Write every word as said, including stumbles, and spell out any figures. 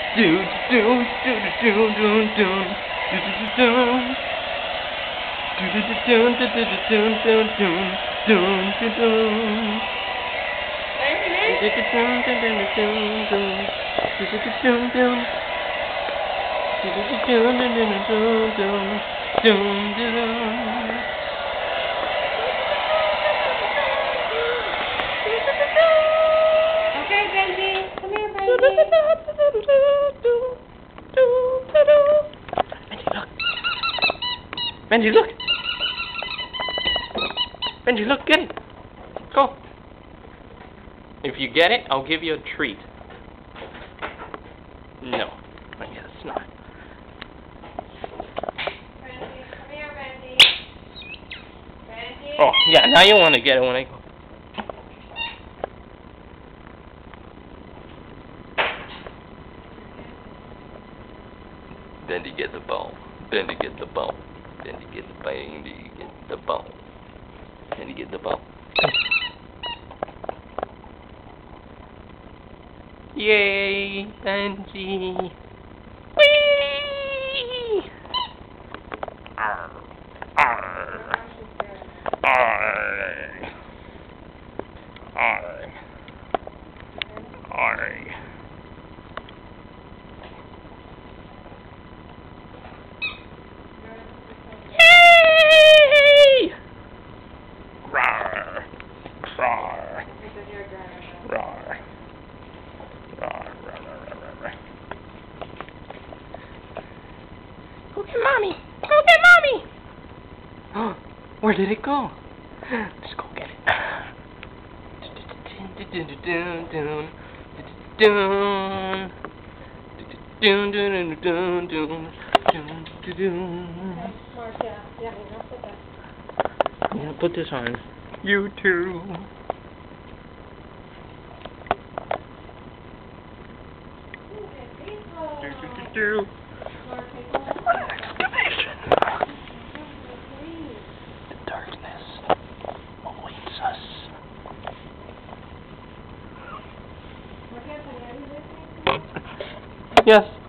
Okay, Benji, come here, Benji. Benji, look. Benji, look. Get it. Go. If you get it, I'll give you a treat. No, I guess not. Benji, come here, Benji. Benji. Oh, yeah, now you want to get it when I go. Benji, get the ball. Benji, get the ball. Benji, get the ball. Benji, get the ball. Benji, get the ball. Yay, Benji. Whee! Arr, arr, arr, arr, arr. Yay! Rawr, rawr, rawr. Go get mommy! Go get mommy! Where did it go? Let's go get it. Yeah, put this on YouTube. Do excavation. The darkness awaits us. Yes.